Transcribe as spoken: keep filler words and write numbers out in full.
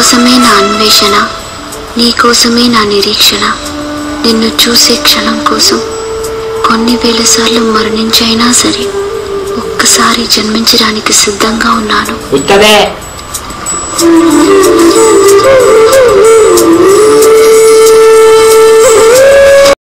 కోసమే నా అన్వేషణ, నీ కోసమే నా నిరీక్షణ. నిన్ను చూసే క్షణం కోసం కొన్ని వేల సార్లు మరణించైనా సరే ఒక్కసారి జన్మించడానికి సిద్ధంగా ఉన్నాను.